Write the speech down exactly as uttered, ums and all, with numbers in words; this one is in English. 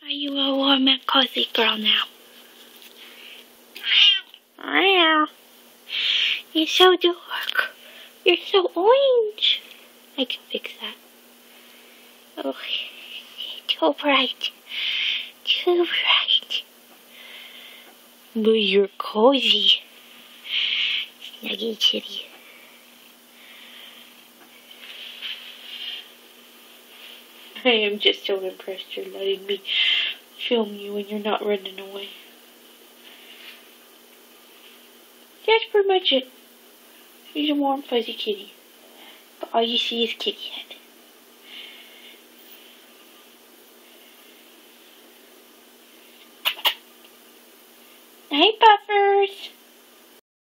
Are you a warm and cozy girl now? Meow. You're so dark. You're so orange. I can fix that. Oh, too bright. Too bright. But you're cozy. Snuggy kitty. I am just so impressed you're letting me film you when you're not running away. That's pretty much it. He's a warm, fuzzy kitty. But all you see is kitty head. Night, Buffers.